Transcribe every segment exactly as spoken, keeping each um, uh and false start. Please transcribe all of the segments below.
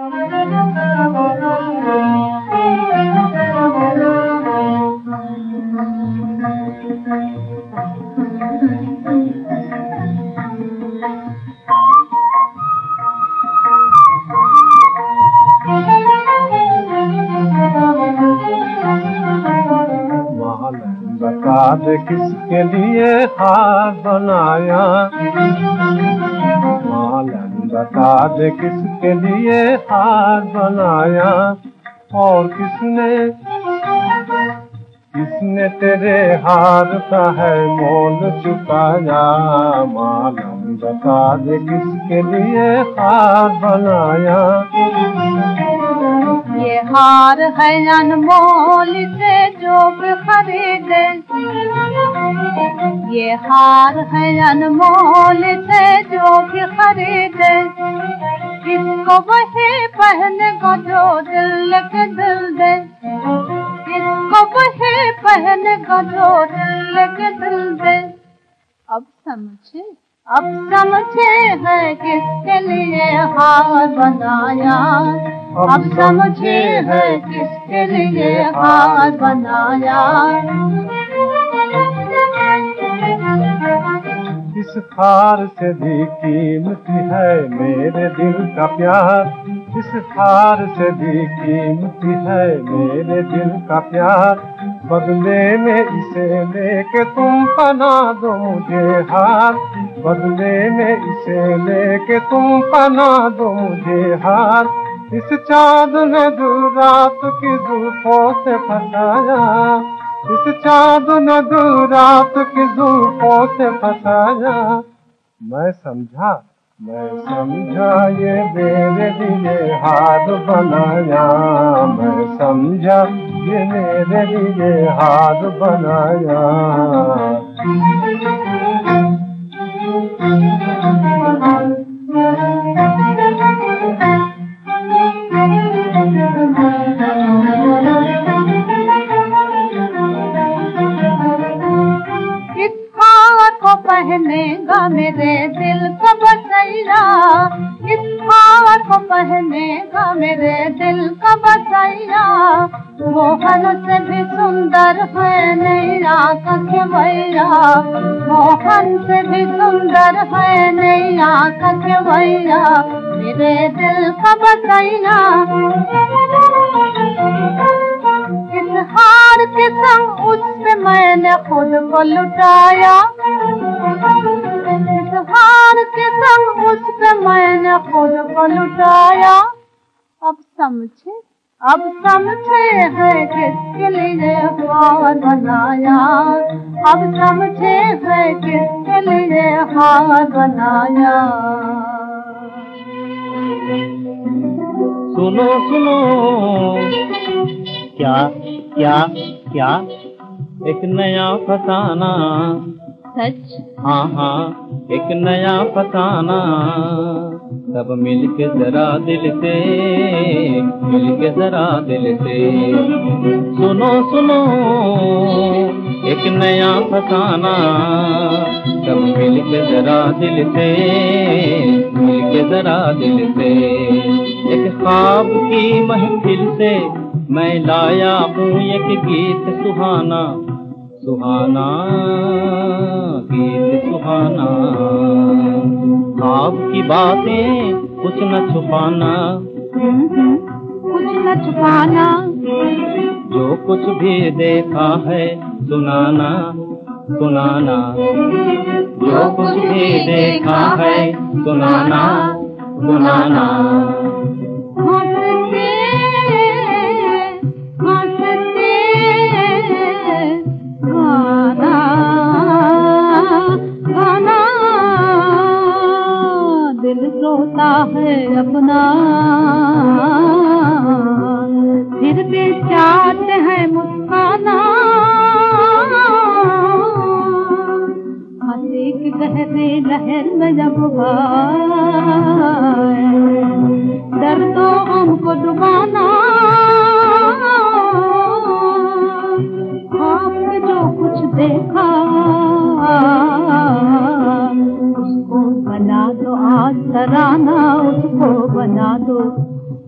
बता दे किसके लिए हार बनाया, मालन बता दे किसके लिए हार बनाया, और किसने किसने तेरे हार का है मोल चुकाया। मालन बता दे किसके लिए हार बनाया। ये हार है अनमोल से जो भी खरीदे, ये हार है अनमोल से जो भी खरीदे, इसको वही पहनेगा जो दिल के दिल दे, इसको वही पहनेगा जो दिल के दिल दे। अब समझे, अब समझे है किसके लिए हार बनाया, अब समझे है किसके लिए हार बनाया। इस हार से भी कीमती है मेरे दिल का प्यार, इस हार से भी कीमती है मेरे दिल का प्यार। बदले में इसे लेके तुम पना दो मुझे हार, बदले में इसे लेके तुम पना दो मुझे हार। इस चाँद ने दूर रात की जुल्फों से फंसाया, इस चाँद ने दूर रात की जुल्फों से फंसाया। मैं समझा, मैं समझा ये मेरे लिए हार बनाया, मैं समझा ये मेरे लिए हार बनाया। पहनेगा मेरे दिल का बसैया, इस हार को पहनेगा मेरे दिल का बसैया। मोहन से भी सुंदर है नैया का खेवैया, मोहन से भी सुंदर है नैया का खेवैया, मेरे दिल का बसैया। इस हार के संग उससे मैंने खुद को लुटाया, इस हार के संग उस पे मैंने खुद को लुटाया। अब समझे, अब समझे है किसके लिए हार बनाया, अब समझे है किसके लिए हार बनाया। सुनो सुनो क्या क्या क्या एक नया फसाना, सच? हाँ हाँ एक नया फसाना। सब मिलके जरा दिल से, मिलके जरा दिल से सुनो सुनो एक नया फसाना। सब मिलके जरा दिल से, मिलके जरा दिल से एक ख्वाब की महफिल से मैं लाया हूँ एक गीत सुहाना, सुहाना गीत सुहाना। आपकी बातें कुछ न छुपाना, कुछ न छुपाना। जो कुछ भी देखा है सुनाना, सुनाना। जो कुछ भी देखा है सुनाना, सुनाना। दिल रोता है अपना, फिर भी चाहते हैं मुस्काना। हंसी की गहरी लहर में जब दर्दों हमको डुबाना। आपने जो कुछ देखा उसको बना दो आज तराना, उसको बना दो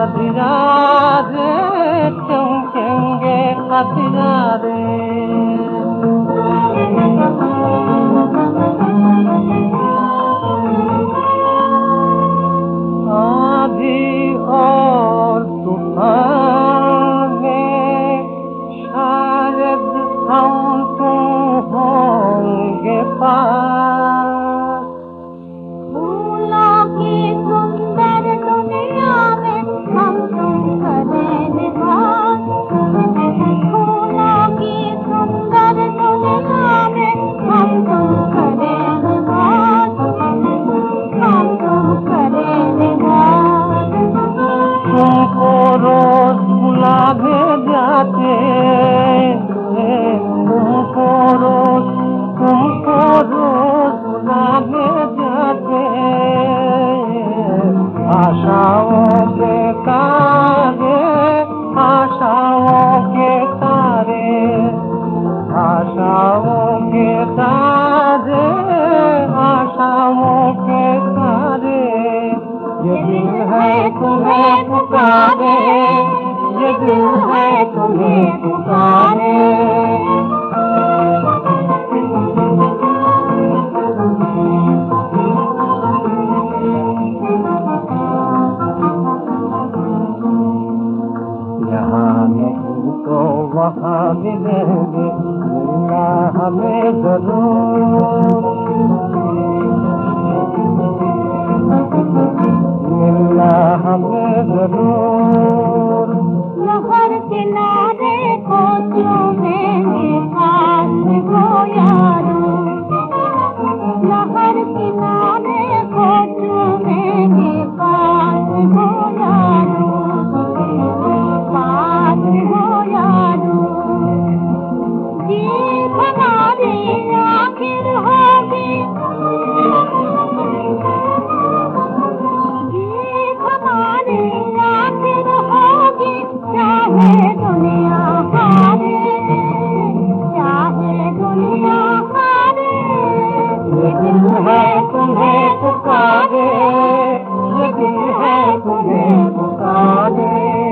हथियारे चमकेंगे हथियारे। आंधी और तूफान में शायद हम तुम होंगे पार। फूलों की सुंदर दुनिया में हम तुम करें निवास। फूलों की सुंदर दुनिया में हम तुम करें निवास। हम तुम करें निवास। तुमको रोज बुलाने जाते, तुमको रोज तुमको रोज बुलाने जाते। आशाओं के तारे, आशाओं के तारे, आशाओं के तारे, आशाओं के तारे। ये दिल है तुम्हें पुकारे, ये दिल है तुम्हें पुकारे। यहाँ नहीं तो वहाँ मिलेंगे, मिलना हमें जरूर, मिलना हमें जरूर। लहर किनारे को चूमेंगे पास हो यारो। लहर किनारे को चूमेंगे पास हो यारो। पास हो यारो। जीत हमारी आखिर होगी, जीत हमारी आखिर होगी। चाहे दुनिया हारे, चाहे दुनिया हारे। ये दिल है तुम्हें पुकारे, ये दिल है तुम्हें पुकारे।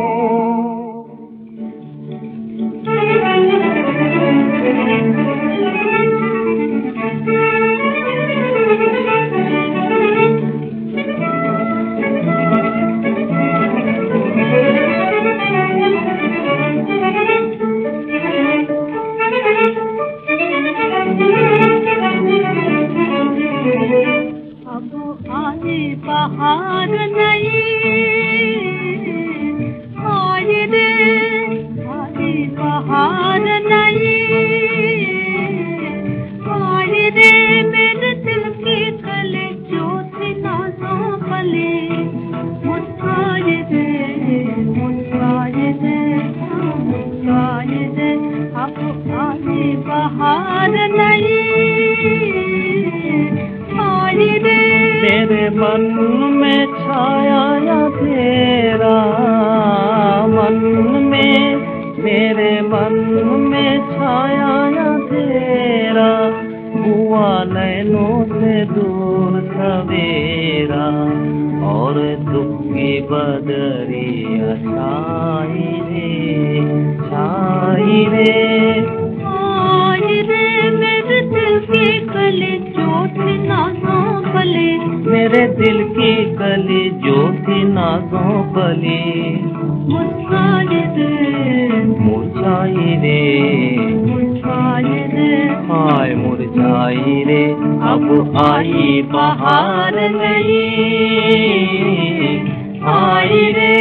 अब आए बहार नहीं, आए रे आए बहार नहीं। आए रे मेरे दिल की कले जो थी नाज़ों पले। मुस्काए रे मुस्काए रे मुस्काए रे। अब आए बहार नहीं, आए रे। तेरे मन में छाया या तेरा मन में, मेरे मन में छाया या तेरा। हुआ नैनों से दूर सवेरा, और दुख की बदरिया छाई रे छाई रे। आए रे मेरे दिल की कली जो थी नाज़ों पले। मेरे दिल की कली जो थी नाज़ों पली। मुस्काए रे मुरझाई रे मुस्काए रे। हाय मुरझाई रे। अब आई बहार नहीं, आई रे।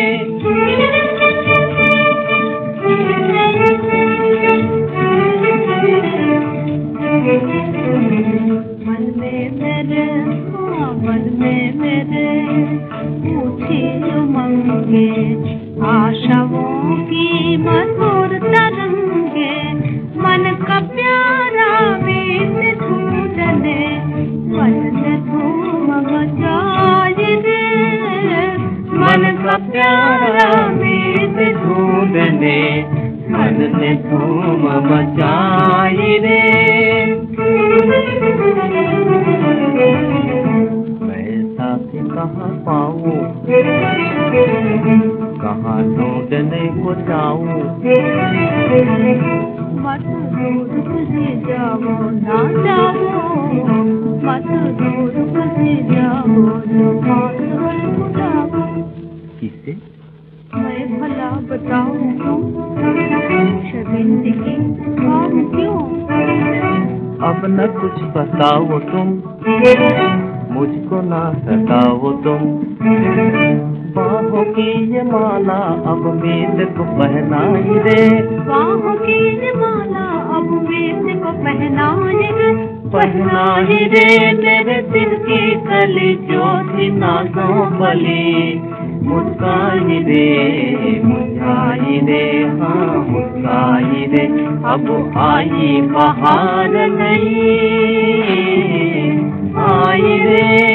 मन में मेरे, हाँ मन में मेरे उठी उमंगे। आशाओं की मधुर तरंगे। मन का प्यारा बीत ढूंढने, मन से धूम मचाए रे। मन का प्यारा बीत ढूंढने, मन ने धूम मचाई रे। मैं साथी कहाँ पाऊँ, कहाँ ढूंढने को जाऊं। मत दूर तुझे जाओ ना जाओ, मत दूर तुझे जाओ ना। किसे मैं भला बताऊं क्यों, शर्मिंदगी और क्यों। अब न कुछ बताओ तुम, मुझको ना सताओ तुम। बाहों की ये माला अब मेरे को पहनाई दे, बाहों की ये माला अब मेरे को पहनाई दे, पहनाई दे मेरे दिल की कली जो थी नाज़ों वाली। मुस्काई दे, मुस्काई दे, हाँ मुस्काई दे। अब आई बहार नहीं आई रे।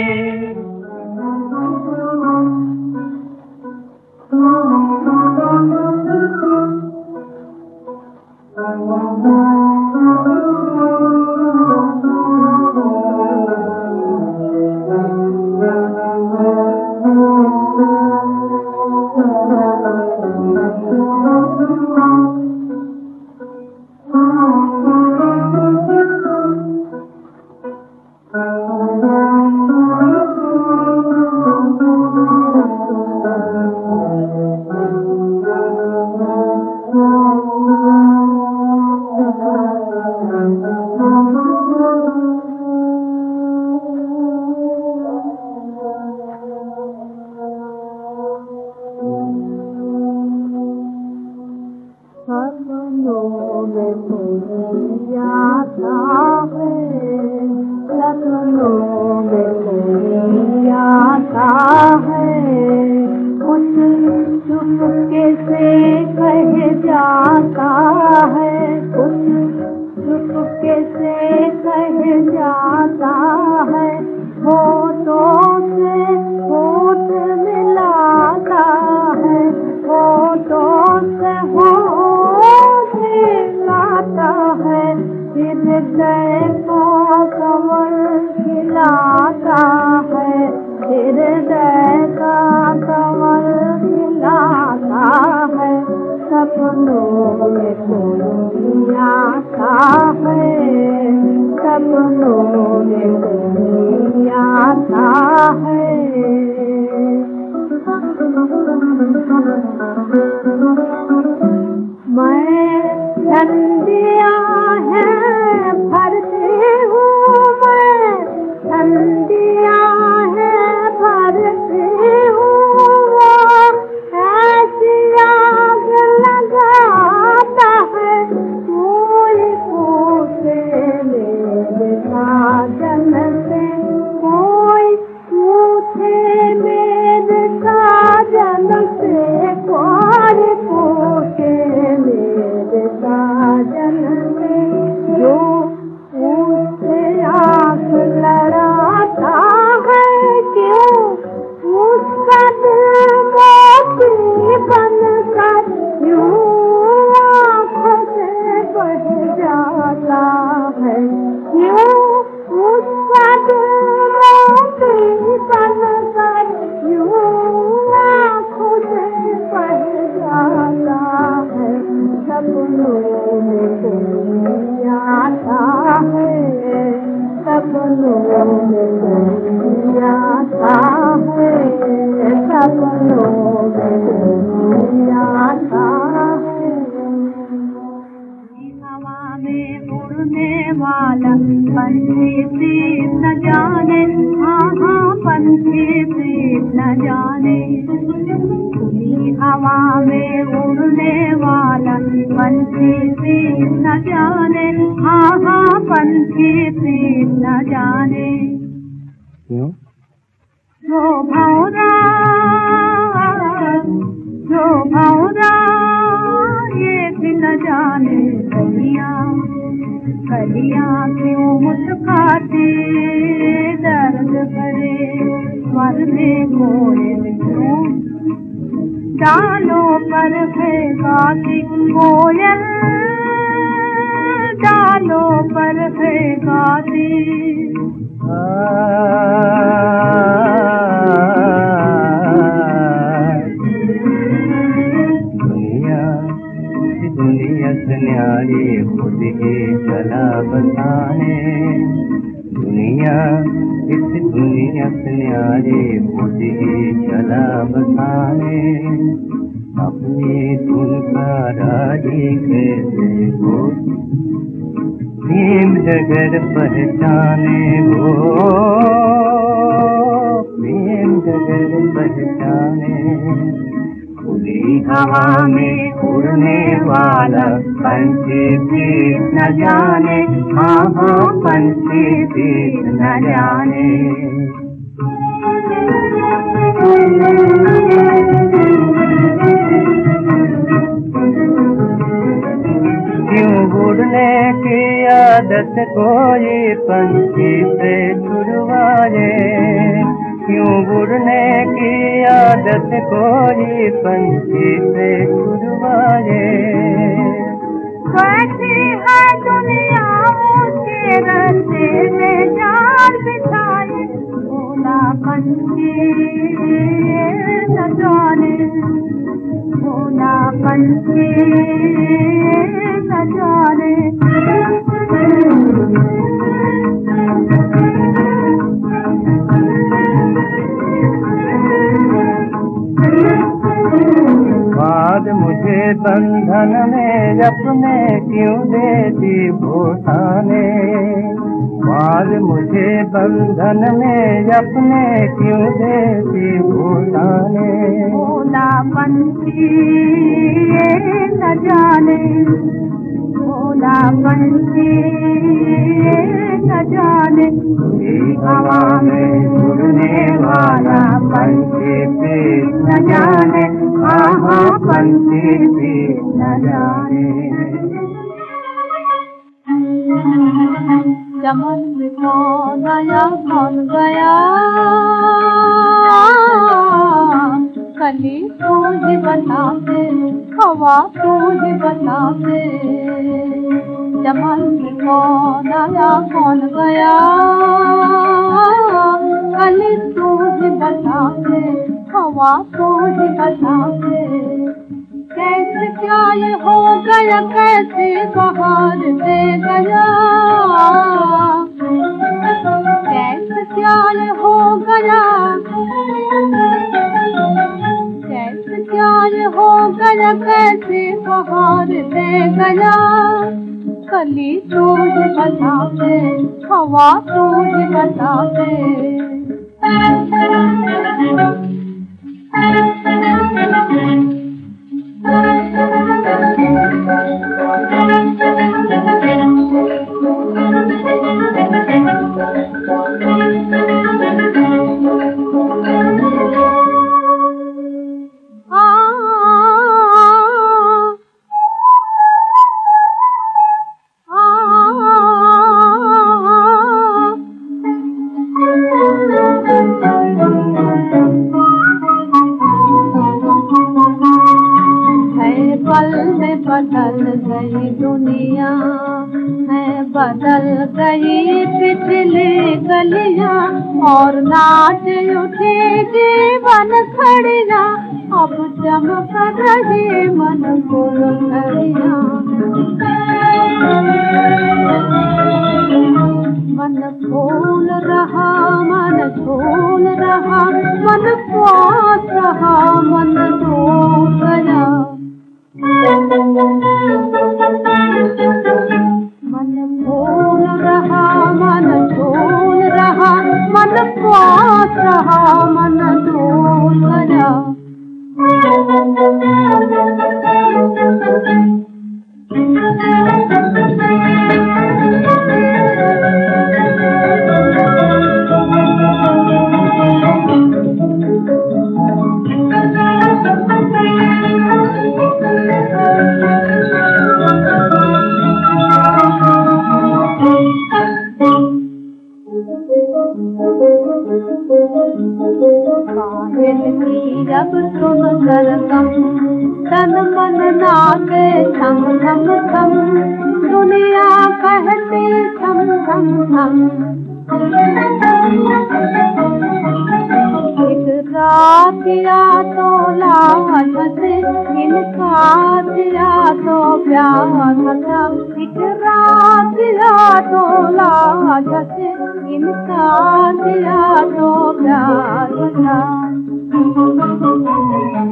डालों पर है गाती कोयल, डालों पर है गाती। किनारे खुद ही चला बसाने, दुनिया इस दुनिया किनारे खुद ही चला बसाने, अपनी धुन का राजी कैसे हो प्रेम जगर पहचाने, हो प्रेम जगर पहचाने। खुली हवा में उड़ने वाला पंछी भी न जाने, हाँ हाँ पंछी भी न जाने। क्यों उड़ने की आदत कोई पंछी से छुड़वाए, क्यों उड़ने की आदत कोई पंछी से छुड़वाए। कैसी है दुनिया ऊंचे रस्ते में जाल बिछाए, भोला पंछी न जाने, भोला पंछी न जाने। बात मुझे बंधन में अपने क्यों देती भूसाने, बात मुझे बंधन में अपने क्यों देती भूसाने। भोला पंछी न जाने, भोला पंछी न जाने। हवा में उड़ने वाला पंछी भी न जाने, हाँ हाँ पंछी भी न जाने। चमन में कौन आया कौन गया, कली तू ही बता दे, हवा तू ही बता दे। चमन में कौन आया कौन गया, कली तू ही बता दे, हवा तू ही बता दे। कैसे क्या ये हो गया, कैसे बहार दे गया, कैसे क्या ये हो गया, कैसे क्या ये हो गया, कैसे बहार दे गया। कली तू ही बता दे, हवा तू ही बता दे। बदल गई दुनिया है, बदल गई पिछली गलियां, और नाच उठी जीवन खड़ियां, अब चमक रही मन फुलझड़ियां। मन फूल रहा मन झूल रहा, मन पास रहा मन डूब गया। मन फूल रहा मन झूल रहा, मन पास रहा मन डूब गया। जब तुम सरगम तन मन नाचे थम थम थम, दुनिया कहती थम थम थम। एक रात किया तो लाज से इनकार किया तो प्यार था, इकरार किया तो लाज से इनकार किया तो प्यार था।